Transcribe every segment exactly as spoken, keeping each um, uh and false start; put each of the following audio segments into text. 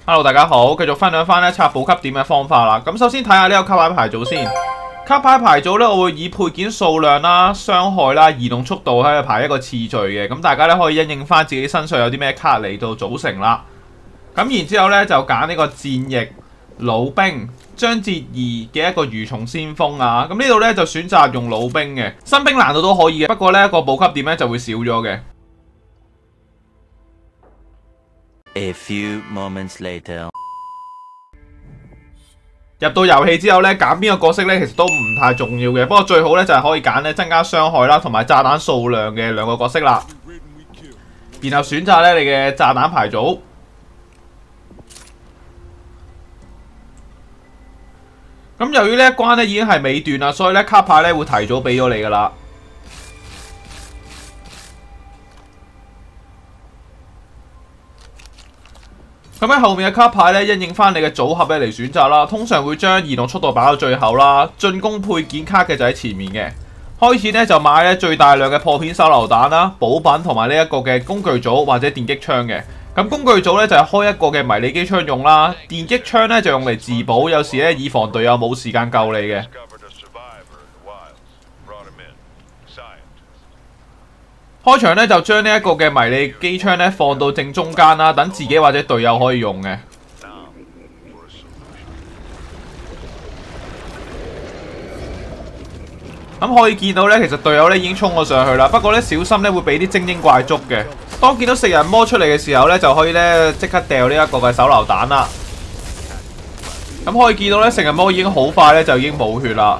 Hello， 大家好，繼續分享翻咧刷補給點嘅方法啦。咁首先睇下呢個卡牌牌組先。卡牌牌組咧，我會以配件數量啦、傷害啦、移動速度喺度排一個次序嘅。咁大家咧可以因應翻自己身上有啲咩卡嚟到組成啦。咁然之後咧就揀呢個戰役老兵章節二嘅一個蠕蟲先鋒啊。咁呢度咧就選擇用老兵嘅，新兵難度都可以嘅，不過咧個補給點咧就會少咗嘅。 A few moments later， 入到遊戲之後咧，揀邊個角色咧，其實都唔太重要嘅。不過最好咧就係可以揀咧增加傷害啦，同埋炸彈數量嘅兩個角色啦。然後選擇咧你嘅炸彈牌組。咁由於呢一關咧已經係尾段啦，所以咧卡牌咧會提早俾咗你噶啦。咁喺後面嘅卡牌咧，因應翻你嘅組合咧嚟選擇啦。通常會將移動速度擺到最後啦，進攻配件卡嘅就喺前面嘅。開始咧就買咧最大量嘅破片手榴彈啦、補品同埋呢一個嘅工具組或者電擊槍嘅。咁工具組咧就係開一個嘅迷你機槍用啦，電擊槍咧就用嚟自保，有時咧以防隊友冇時間救你嘅。開場咧就將呢一個嘅迷你機槍咧放到正中間啦，等自己或者隊友可以用嘅。咁可以見到咧，其實隊友咧已經衝咗上去啦，不過咧小心咧會俾啲精英怪捉嘅。當見到食人魔出嚟嘅時候咧，就可以咧即刻掉呢一個嘅手榴彈啦。咁可以見到咧，食人魔已經好快咧就已經冇血啦。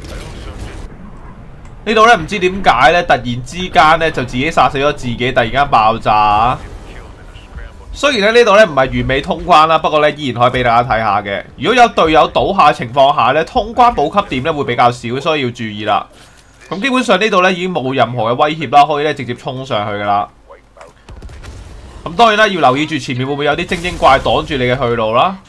呢度咧唔知點解咧，突然之間咧就自己殺死咗自己，突然間爆炸。雖然咧呢度咧唔係完美通關啦，不過咧依然可以俾大家睇下嘅。如果有隊友倒下情況下咧，通關補給點咧會比較少，所以要注意啦。咁基本上呢度咧已經冇任何嘅威脅啦，可以咧直接衝上去噶啦。咁當然啦，要留意住前面會唔會有啲精英怪擋住你嘅去路啦。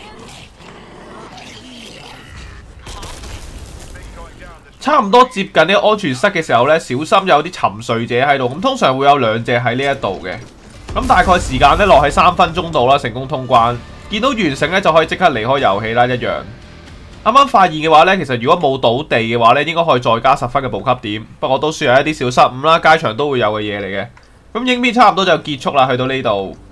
差唔多接近呢個安全室嘅時候咧，小心有啲沉睡者喺度。咁通常會有兩隻喺呢一度嘅。咁大概時間咧落喺三分鐘度啦，成功通關。見到完成咧就可以即刻離開遊戲啦，一樣。啱啱發現嘅話咧，其實如果冇倒地嘅話咧，應該可以再加十分嘅補給點。不過都算係一啲小失誤啦，街場都會有嘅嘢嚟嘅。咁影片差唔多就結束啦，去到呢度。